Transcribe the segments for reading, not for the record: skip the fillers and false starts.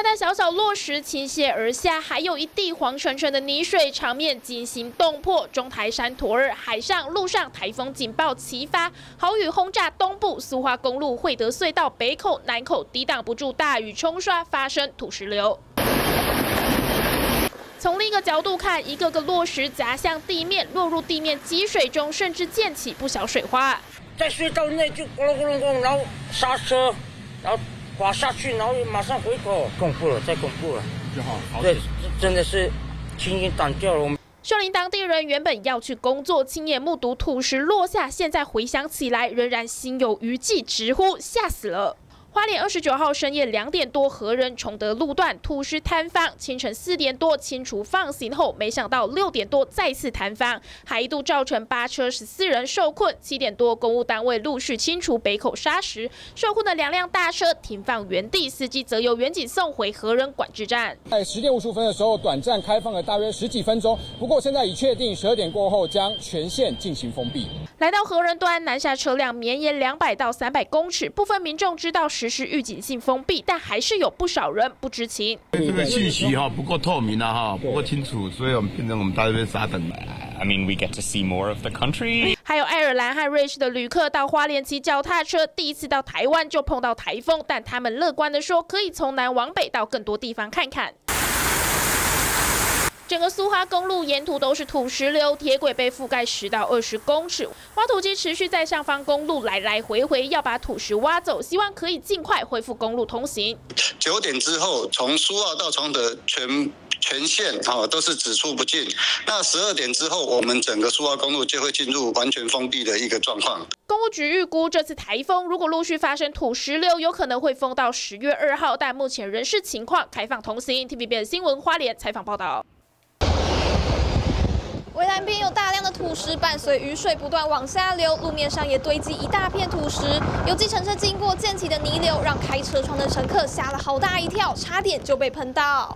大大小小落石倾泻而下，还有一地黄澄澄的泥水，场面惊心动魄。中台山图尔海上、陆上台风警报齐发，豪雨轰炸东部苏花公路惠德隧道北口、南口，抵挡不住大雨冲刷，发生土石流。 从另一个角度看，一个个落石砸向地面，落入地面积水中，甚至溅起不小水花。 在隧道内就咕隆咕隆咕隆，然后刹车，然后滑下去，然后马上回头，恐怖了，太恐怖了，对，真的是心惊胆跳了。 秀林当地人原本要去工作，亲眼目睹土石落下，现在回想起来，仍然心有余悸，直呼吓死了。 花莲29号深夜2点多，何人崇德路段土石坍方，清晨4点多清除放行后，没想到6点多再次坍方，还一度造成8车14人受困。7点多，公务单位陆续清除北口沙石，受困的2辆大车停放原地，司机则由远警送回何人管制站。 在10点55分的时候，短暂开放了大约10几分钟，不过现在已确定12点过后将全线进行封闭。 来到何人端，南下车辆绵延200到300公尺，部分民众知道实施预警性封闭，但还是有不少人不知情。 这个信息不够透明啊不够清楚，所以我们变成我们大家被傻等。 I mean, we get to see more of the country. 还有爱尔兰和瑞士的旅客到花莲骑脚踏车，第一次到台湾就碰到台风，但他们乐观地说，可以从南往北到更多地方看看。 整个苏花公路沿途都是土石流，铁轨被覆盖10到20公尺，挖土机持续在上方公路来来回回，要把土石挖走，希望可以尽快恢复公路通行。 9点之后，从苏澳到崇德全线都是只出不进。那12点之后，我们整个苏澳公路就会进入完全封闭的一个状况。 公务局预估，这次台风如果陆续发生土石流，有可能会封到10月2号，但目前人视情况开放通行。TVBS 新闻花莲采访报道。 围栏边有大量的土石，伴随雨水不断往下流，路面上也堆积一大片土石。有计程车经过溅起的泥流，让开车窗的乘客吓了好大一跳，差点就被喷到。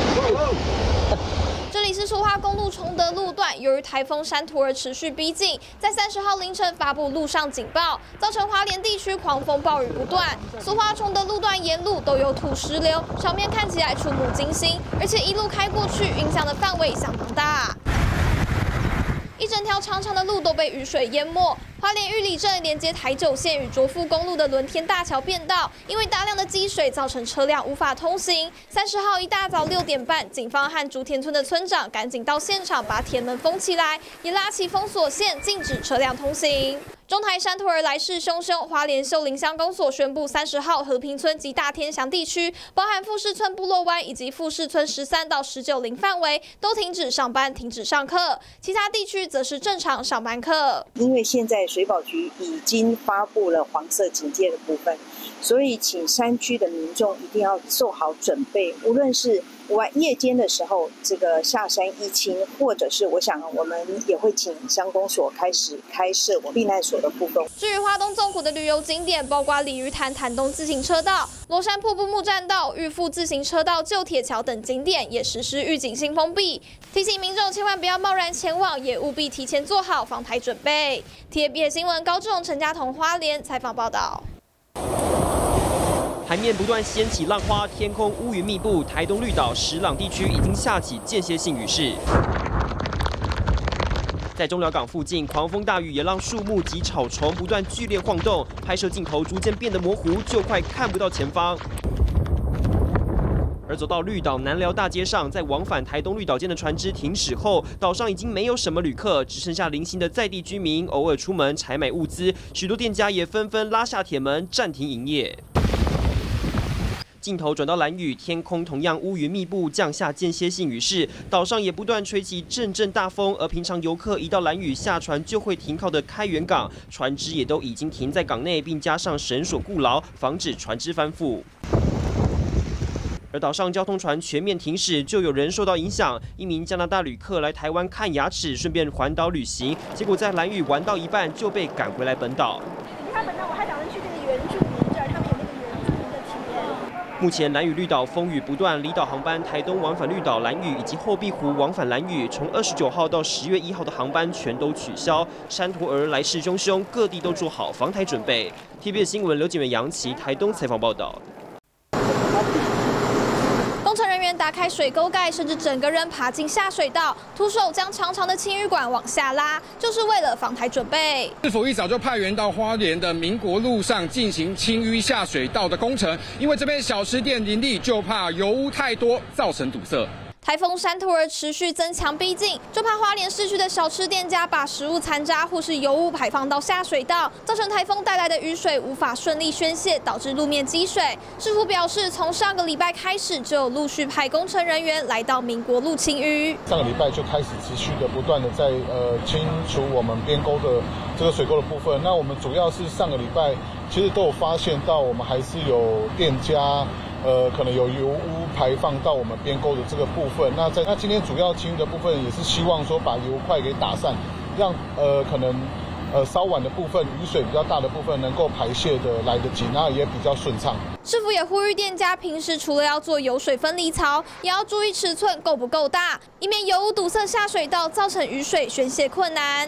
这里是苏花公路崇德路段，由于台风山图尔持续逼近，在30号凌晨发布路上警报，造成花莲地区狂风暴雨不断。苏花崇德路段沿路都有土石流，场面看起来触目惊心，而且一路开过去，影响的范围相当大。 一整条长长的路都被雨水淹没。花莲玉里镇连接台九线与卓富公路的伦天大桥变道，因为大量的积水造成车辆无法通行。30号一大早6点半，警方和竹田村的村长赶紧到现场把铁门封起来，也拉起封锁线，禁止车辆通行。 中台山图尔来势汹汹，花莲秀林乡公所宣布，30号和平村及大天祥地区，包含富士村部落湾以及富士村13到19陵范围，都停止上班、停止上课，其他地区则是正常上班课。 因为现在水保局已经发布了黄色警戒的部分，所以请山区的民众一定要做好准备，无论是 夜间的时候，这个下山疫情，或者是我想我们也会请乡公所开始开设避难所的部分。 至于花东纵谷的旅游景点，包括鲤鱼潭潭东自行车道、罗山瀑布木栈道、玉富自行车道、旧铁桥等景点，也实施预警性封闭，提醒民众千万不要贸然前往，也务必提前做好防台准备。TVBS 新闻高志荣、陈家彤花莲采访报道。 海面不断掀起浪花，天空乌云密布。台东绿岛、石朗地区已经下起间歇性雨势。在中寮港附近，狂风大雨也让树木及草丛不断剧烈晃动，拍摄镜头逐渐变得模糊，就快看不到前方。而走到绿岛南寮大街上，在往返台东绿岛间的船只停驶后，岛上已经没有什么旅客，只剩下零星的在地居民偶尔出门采买物资，许多店家也纷纷拉下铁门暂停营业。 镜头转到兰屿，天空同样乌云密布，降下间歇性雨势，岛上也不断吹起阵阵大风。而平常游客一到兰屿下船就会停靠的开元港，船只也都已经停在港内，并加上绳索固牢，防止船只翻覆。而岛上交通船全面停驶，就有人受到影响。一名加拿大旅客来台湾看牙齿，顺便环岛旅行，结果在兰屿玩到一半就被赶回来本岛。 他们呢，我还打算去这个原住民这儿，他们有那个原住民的体验。 目前兰屿绿岛风雨不断，离岛航班台东往返绿岛、兰屿以及后壁湖往返兰屿，从29号到10月1号的航班全都取消。山图尔来势汹汹，各地都做好防台准备。TVBS 新闻刘景元、杨琪台东采访报道。 员打开水沟盖，甚至整个人爬进下水道，徒手将长长的清淤管往下拉，就是为了防台准备。 市府一早就派员到花莲的民国路上进行清淤下水道的工程，因为这边小吃店林立，就怕油污太多造成堵塞。 台风山图儿持续增强逼近，就怕花莲市区的小吃店家把食物残渣或是油污排放到下水道，造成台风带来的雨水无法顺利宣泄，导致路面积水。市府表示，从上个礼拜开始，就有陆续派工程人员来到民国路清淤。 上个礼拜就开始持续的不断的在清除我们边沟的这个水沟的部分。那我们主要是上个礼拜其实都有发现到，我们还是有店家。可能有油污排放到我们边沟的这个部分。那今天主要清的部分也是希望说把油块给打散，让可能稍晚的部分雨水比较大的部分能够排泄的来得及，那也比较顺畅。 市府也呼吁店家平时除了要做油水分离槽，也要注意尺寸够不够大，以免油污堵塞下水道，造成雨水宣泄困难。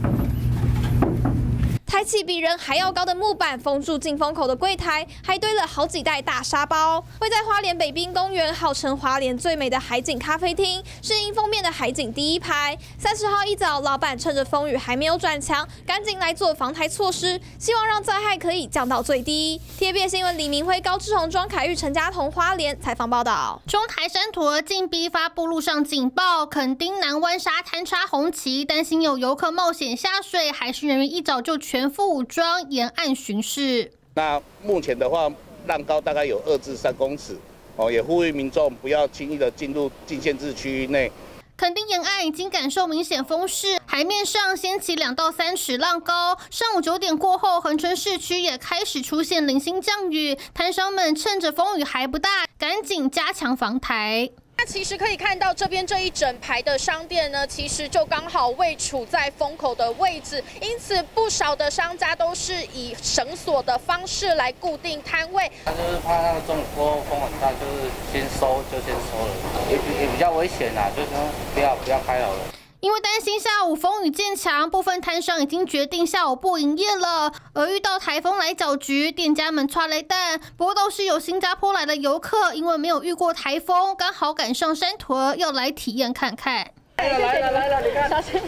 抬起比人还要高的木板封住进风口的柜台，还堆了好几袋大沙包。位在花莲北滨公园，号称花莲最美的海景咖啡厅，是迎风面的海景第一排。30号一早，老板趁着风雨还没有转强，赶紧来做防台措施，希望让灾害可以降到最低。TVBS 新闻李明辉、高志宏、庄凯玉、陈家彤花莲采访报道。 中台山图儿禁逼发布路上警报，垦丁南湾沙滩插红旗，担心有游客冒险下水，海巡人员一早就全副武装沿岸巡视。 那目前的话，浪高大概有2至3公尺，也呼吁民众不要轻易的进入禁限制区域内。 垦丁沿岸已经感受明显风势，海面上掀起2到3尺浪高。上午9点过后，恒春市区也开始出现零星降雨，摊商们趁着风雨还不大，赶紧加强防台。 那其实可以看到这边这一整排的商店呢，其实就刚好位处在风口的位置，因此不少的商家都是以绳索的方式来固定摊位。 他就是怕那个中午过后风很大，就是先收了，也比较危险啦，就是说不要开好了。 因为担心下午风雨渐强，部分摊商已经决定下午不营业了。而遇到台风来搅局，店家们剉咧蛋。不过倒是有新加坡来的游客，因为没有遇过台风，刚好赶上山图儿，要来体验看看。 来了，你看，小心。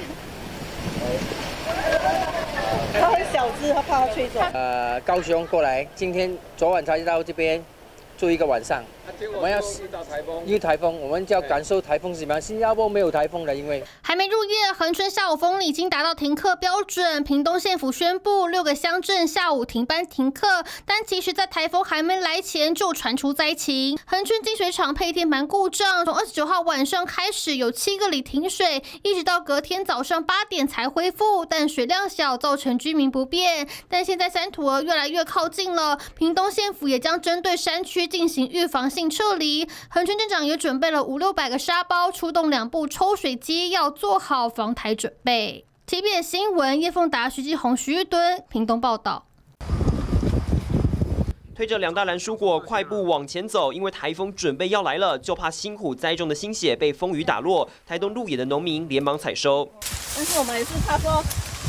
他很小只，他怕他吹走。 高雄过来，昨晚才到这边住1个晚上。我们要遇台风，我们就要感受台风是什么样。新加坡没有台风的，因为还没入夜，恒春下午风力已经达到停课标准。屏东县府宣布6个乡镇下午停班停课，但其实在台风还没来前就传出灾情。恒春净水厂配电盘故障，从29号晚上开始有7个里停水，一直到隔天早上8点才恢复，但水量小，造成居民不便。但现在山图儿越来越靠近了，屏东县府也将针对山区进行预防性撤离。恒春镇长也准备了500-600个沙包，出动2部抽水机，要做好防台准备。TVBS 新闻叶凤达、徐继宏、徐玉敦屏东报道。 推着2大篮蔬果快步往前走，因为台风准备要来了，就怕辛苦栽种的心血被风雨打落。台东鹿野的农民连忙采收， 但是我们也是怕说。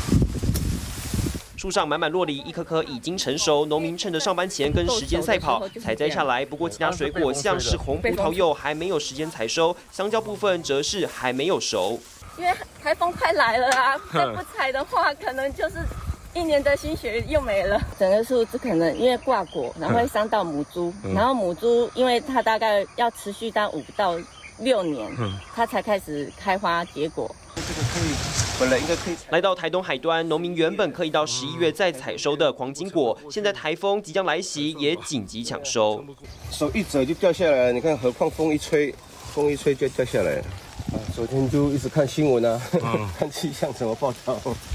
树上满满落梨，一颗颗已经成熟。农民趁着上班前跟时间赛跑，采摘下来。不过其他水果像是红葡萄柚还没有时间采收，香蕉部分则是还没有熟。 因为台风快来了啊，再不采的话，可能就是1年的心血又没了。整个树只可能因为挂果，然后会伤到母株，然后母株因为它大概要持续到5到6年，它才开始开花结果。 这个可以。本来应该可以。来到台东海端，农民原本可以到11月再采收的黄金果，现在台风即将来袭，也紧急抢收。 手一折就掉下来了，你看，何况风一吹就掉下来了。昨天就一直看新闻啊，看气象怎么报道。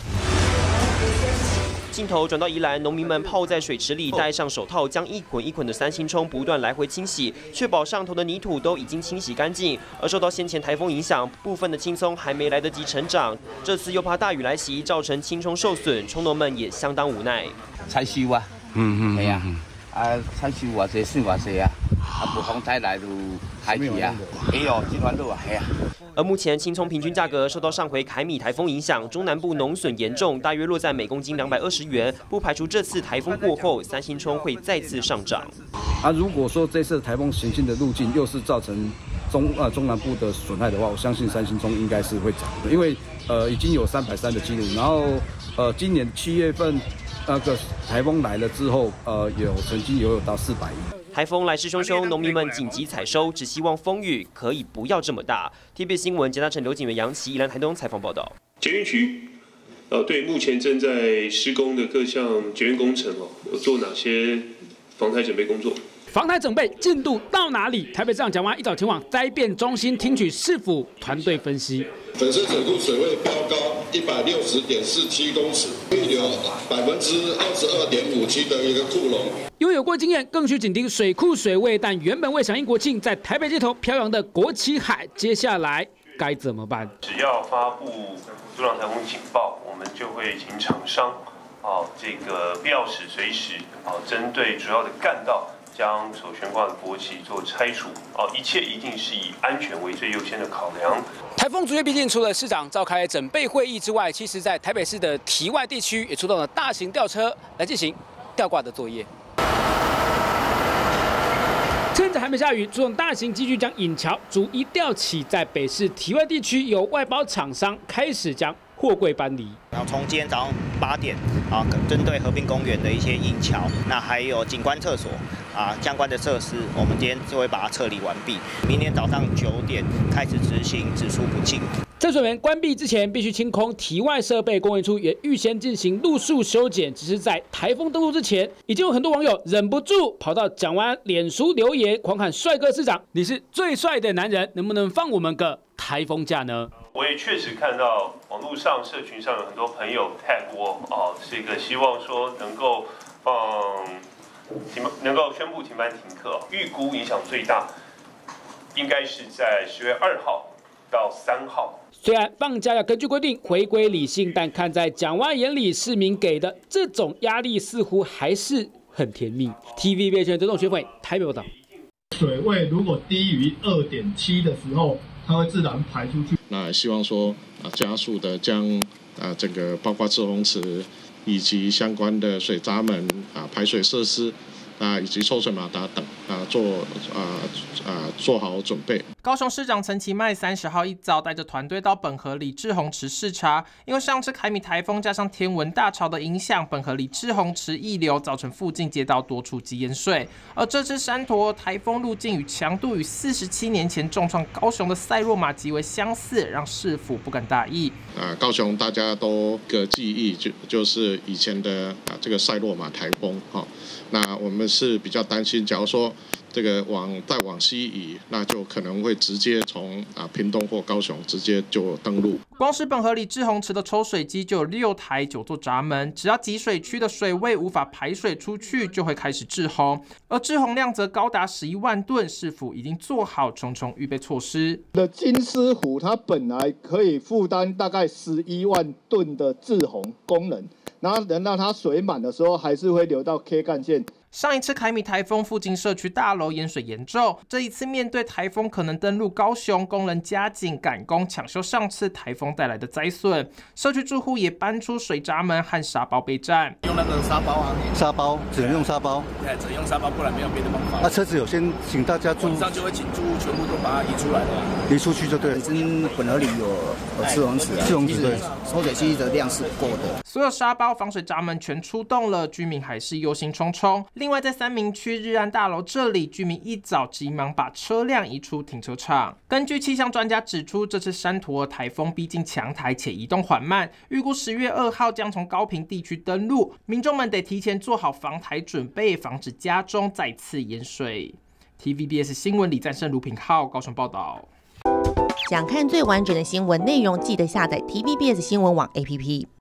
镜头转到宜兰，农民们泡在水池里，戴上手套，将一捆一捆的三星葱不断来回清洗，确保上头的泥土都已经清洗干净。而受到先前台风影响，部分的青葱还没来得及成长，这次又怕大雨来袭，造成青葱受损，葱农们也相当无奈。 采收啊，系啊，采收偌济算偌济啊，不风台来就海去啊，哎哦，这段路啊，系啊。 而目前青葱平均价格受到上回凯米台风影响，中南部农损严重，大约落在每公斤220元，不排除这次台风过后，三星葱会再次上涨。 如果说这次台风行进的路径又是造成中南部的损害的话，我相信3星中应该是会涨的，因为已经有330的记录，然后今年7月份那个台风来了之后，曾经有到400亿。 台风来势汹汹，农民们紧急采收，只希望风雨可以不要这么大。TVBS 新闻简大成、刘景元、杨琪、宜兰台东采访报道。 捷运局对目前正在施工的各项捷运工程有做哪些防台准备工作？ 防台准备进度到哪里？台北市长蒋万安一早前往灾变中心听取市府团队分析。 本身水库水位飙高160.47公尺，预留22.57%的一个库容。 因为有过经验，更需紧盯水库水位，但原本为响应国庆在台北街头飘扬的国旗海，接下来该怎么办？ 只要发布土壤台风警报，我们就会请厂商这个必要时随时针对主要的干道，将所悬挂的国旗做拆除，一切一定是以安全为最优先的考量。 台风逐月逼近，除了市长召开整备会议之外，其实在台北市的堤外地区也出动了大型吊车来进行吊挂的作业。趁着还没下雨，出动大型机具将引桥逐一吊起，在北市堤外地区，有外包厂商开始将货柜搬离。 然后从今天早上8点针对和平公园的一些引桥，那还有景观厕所相关的设施，我们今天就会把它撤离完毕。明天早上9点开始执行只出不进。 在水源关闭之前，必须清空堤外设备，工研处也预先进行路树修剪。只是在台风登陆之前，已经有很多网友忍不住跑到蒋万安脸书留言，狂喊帅哥市长，你是最帅的男人，能不能放我们个台风假呢？ 我也确实看到网络上、社群上有很多朋友 tag 我这个希望说能够宣布停班停课，预估影响最大应该是在10月2号到3号。 虽然放假要根据规定回归理性，但看在蒋万安眼里，市民给的这种压力似乎还是很甜蜜。TVBS 全周董学会台北报道。 水位如果低于2.7的时候，它会自然排出去。 那希望说加速的将这个包括滞洪池以及相关的水闸门排水设施以及抽水马达等做好准备。 高雄市长陈其迈30号一早带着团队到本河里滞洪池视察，因为上次凯米台风加上天文大潮的影响，本河里滞洪池溢流，造成附近街道多处积淹水。而这次山陀台风路径与强度与47年前重创高雄的赛洛玛极为相似，让市府不敢大意。 高雄大家都个记忆就是以前的这个赛洛玛台风那我们是比较担心，假如说这个再往西移，那就可能会直接从屏东或高雄直接就登陆。 光是本河里滞洪池的抽水机就有6台9座闸门，只要集水区的水位无法排水出去，就会开始滞洪，而滞洪量则高达11万吨，市府已经做好重重预备措施。 金狮湖它本来可以负担大概11万吨的滞洪功能，然后等到它水满的时候，还是会流到 K 干线。 上一次凯米台风附近社区大楼淹水严重，这一次面对台风可能登陆高雄，工人加紧赶工抢修上次台风带来的灾损，社区住户也搬出水闸门和沙包备战。 用那个沙包沙包只能用沙包，只能用沙包，不然没有别的方法。车子有先请大家住，晚上就会请住户全部都把它移出来了，移出去就对了。 本身本河里有滞洪池，对，抽水机的量是够的。 所有沙包、防水闸门全出动了，居民还是忧心忡忡。另外，在三民区日安大楼这里，居民一早急忙把车辆移出停车场。根据气象专家指出，这次山陀台风逼近强台且移动缓慢，预估10月2号将从高屏地区登陆，民众们得提前做好防台准备，防止家中再次淹水。TVBS 新闻李赞胜、卢品浩高雄报道。 想看最完整的新闻内容，记得下载 TVBS 新闻网 APP。